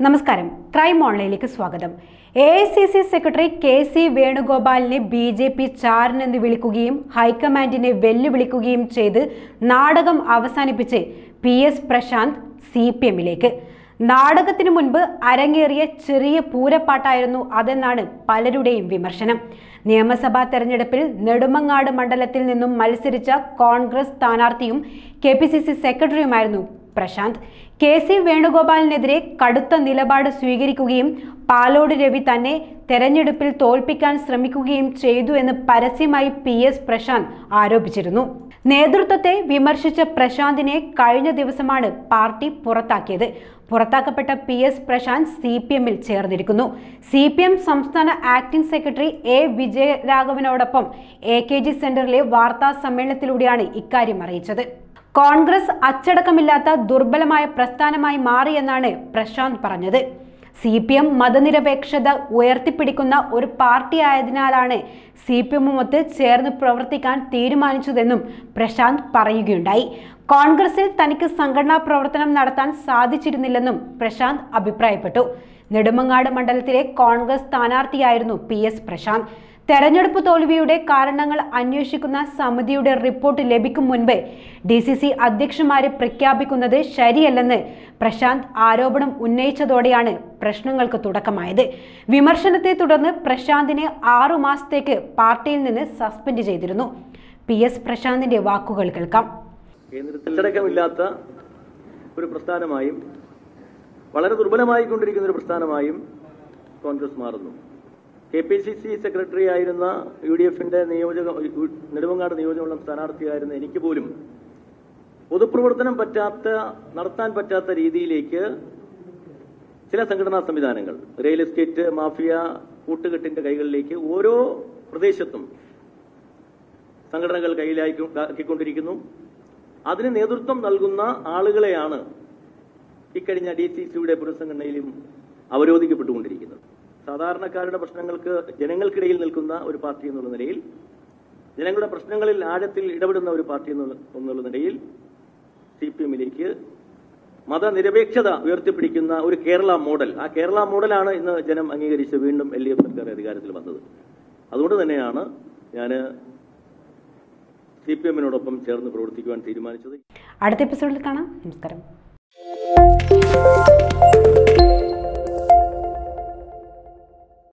നമസ്കാരം ക്രൈം ഓൺലൈനിലേക്ക് സ്വാഗതം. AICC സെക്രട്ടറി KC വേണുഗോപാലിനെ BJP ചാരനെന്ന് വിളിക്കുകയും ഹൈക്കമാൻഡിനെ വെല്ലുവിളിക്കുകയും ചെയ്ത് നാടകം അവസാനിപ്പിച്ച് PS പ്രശാന്ത് CPMലേക്ക്. നാടകത്തിനു മുൻപ് അരങ്ങേറിയ ചെറിയ പൂരപ്പാട്ടായിരുന്നു അതെന്നാണ് പലരുടെയും വിമർശനം. നിയമസഭാ തെരഞ്ഞെടുപ്പിൽ നെടുമങ്ങാട് മണ്ഡലത്തിൽ നിന്നും മത്സരിച്ച കോൺഗ്രസ് സ്ഥാനാർത്ഥിയും KPCC സെക്രട്ടറിയുമായിരുന്നു പ്രശാന്ത്. KC വേണുഗോപാലിനെതിരെ കടുത്ത നിലപാട് സ്വീകരിക്കുകയും പാലോട് രവി തന്നെ തെരഞ്ഞെടുപ്പിൽ തോൽപ്പിക്കാൻ ശ്രമിക്കുകയും ചെയ്തു എന്ന് പരസ്യമായി PS പ്രശാന്ത് ആരോപിച്ചിരുന്നു. നേതൃത്വത്തെ വിമർശിച്ച പ്രശാന്തിനെ കഴിഞ്ഞ ദിവസമാണ് പാർട്ടി പുറത്താക്കിയത്. പുറത്താക്കപ്പെട്ട PS പ്രശാന്ത് CPMൽ ചേർന്നിരിക്കുന്നു. CPM സംസ്ഥാന ആക്ടിംഗ് സെക്രട്ടറി A വിജയരാഘവനോടൊപ്പം AKG സെന്ററിലെ വാർത്താ സമ്മേളനത്തിലൂടെയാണ് ഇക്കാര്യം അറിയിച്ചത്. കോൺഗ്രസ് അച്ചടക്കമില്ലാത്ത ദുർബലമായ പ്രസ്ഥാനമായി മാറിയെന്നാണ് പ്രശാന്ത് പറഞ്ഞത്. CPM മതനിരപേക്ഷത ഉയർത്തിപ്പിടിക്കുന്ന ഒരു പാർട്ടിയായതിനാലാണ് CPMുമൊത്ത് ചേർന്ന് പ്രവർത്തിക്കാൻ തീരുമാനിച്ചതെന്നും പ്രശാന്ത് പറയുകയുണ്ടായി. കോൺഗ്രസിൽ തനിക്ക് സംഘടനാ പ്രവർത്തനം നടത്താൻ സാധിച്ചിരുന്നില്ലെന്നും പ്രശാന്ത് അഭിപ്രായപ്പെട്ടു. നെടുമങ്ങാട് മണ്ഡലത്തിലെ കോൺഗ്രസ് സ്ഥാനാർത്ഥിയായിരുന്നു PS പ്രശാന്ത്. തെരഞ്ഞെടുപ്പ് തോൽവിയുടെ കാരണങ്ങൾ അന്വേഷിക്കുന്ന സമിതിയുടെ റിപ്പോർട്ട് ലഭിക്കും മുൻപ് DCC അധ്യക്ഷന്മാരെ പ്രഖ്യാപിക്കുന്നത് ശരിയല്ലെന്ന് പ്രശാന്ത് ആരോപണം ഉന്നയിച്ചതോടെയാണ് പ്രശ്നങ്ങൾക്ക് തുടക്കമായത്. വിമർശനത്തെ തുടർന്ന് പ്രശാന്തിനെ 6 മാസത്തേക്ക് പാർട്ടിയിൽ നിന്ന് സസ്പെൻഡ് ചെയ്തിരുന്നു. PS പ്രശാന്തിന്റെ വാക്കുകൾ കേൾക്കാം. അച്ചടക്കമില്ലാത്ത ഒരു പ്രസ്ഥാനമായും വളരെ ദുർബലമായി കൊണ്ടിരിക്കുന്ന ഒരു പ്രസ്ഥാനമായും കോൺഗ്രസ് മാറുന്നു. KPCC സെക്രട്ടറി ആയിരുന്ന UDFന്റെ നെടുമങ്ങാട് നിയോജകമണ്ഡലം സ്ഥാനാർത്ഥിയായിരുന്ന എനിക്ക് പോലും പൊതുപ്രവർത്തനം നടത്താൻ പറ്റാത്ത രീതിയിലേക്ക് ചില സംഘടനാ സംവിധാനങ്ങൾ, റിയൽ എസ്റ്റേറ്റ് മാഫിയ കൂട്ടുകെട്ടിന്റെ കൈകളിലേക്ക് ഓരോ പ്രദേശത്തും സംഘടനകൾ കയ്യിലാക്കിക്കൊണ്ടിരിക്കുന്നു. അതിന് നേതൃത്വം നൽകുന്ന ആളുകളെയാണ് ഇക്കഴിഞ്ഞ DCCയുടെ പുനഃസംഘടനയിലും അവരോധിക്കപ്പെട്ടുകൊണ്ടിരിക്കുന്നത്. സാധാരണക്കാരുടെ പ്രശ്നങ്ങൾക്ക് ജനങ്ങൾക്കിടയിൽ നിൽക്കുന്ന ഒരു പാർട്ടി എന്നുള്ള നിലയിൽ, ജനങ്ങളുടെ പ്രശ്നങ്ങളിൽ ആഴത്തിൽ ഇടപെടുന്ന ഒരു പാർട്ടി എന്നുള്ള നിലയിൽ CPMലേക്ക് മതനിരപേക്ഷത ഉയർത്തിപ്പിടിക്കുന്ന ഒരു കേരള മോഡൽ, ആ കേരള മോഡലാണ് ഇന്ന് ജനം അംഗീകരിച്ച് വീണ്ടും LDF സർക്കാർ അധികാരത്തിൽ വന്നത്. അതുകൊണ്ട് തന്നെയാണ് ഞാൻ CPMനോടൊപ്പം ചേർന്ന് പ്രവർത്തിക്കുവാൻ തീരുമാനിച്ചത്. അടുത്ത എപ്പിസോഡിൽ കാണാം. നമസ്കാരം.